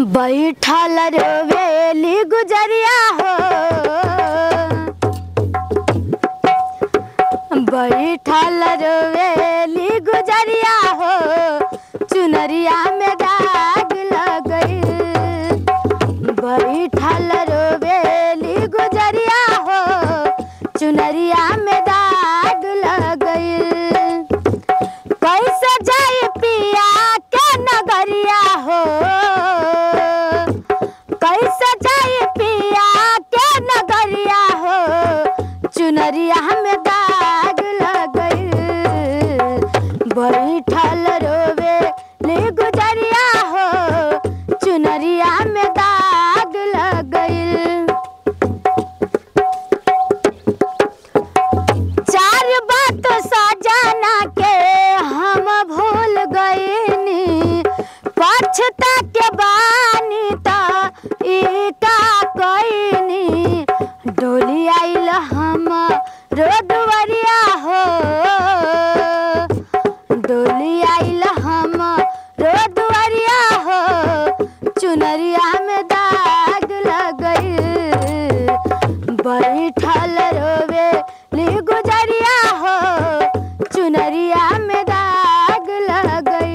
बैठल रोवेली गुजरिया हो, बैठल रोवेली गुजरिया हो, चुनरिया में दाग लग गई। बैठल रोवेली गुजरिया हो, चुनरिया में दाग लग गई। कैसे जाई पिया के नगरिया हो, कैसे जाई पिया के नगरिया हो, चुनरिया में दाग लग गई। बैठल रोवेली गुजरिया हो, चुनरिया में दाग लग गई। चार बात सजना के हम भूल गईनी, पछता के बानी ता ई का कईनी। डोली आइल हम रोडवरिया हो, डोली आइल हम रोडवरिया हो, चुनरिया में दाग लग गई। बैठल रोवेली गुजरिया हो, चुनरिया में दाग लग गई।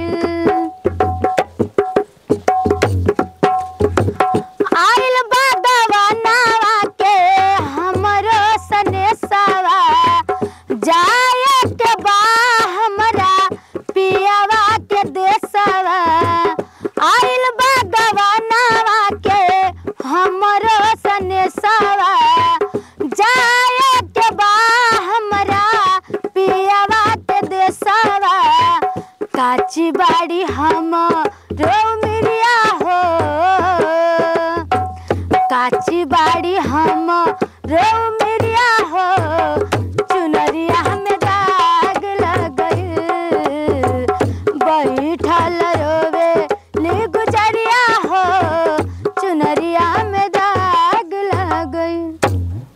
आइल बादवनावा के हमरो सनेसवा, जाए के बा हमरा पियावा के देसवा। आइल बादवनावा के हमरो सनेसवा, जाए के बा हमरा पियावा के देसवा। काची बाड़ी हम रोमिरिया हो, काची बाड़ी हम रो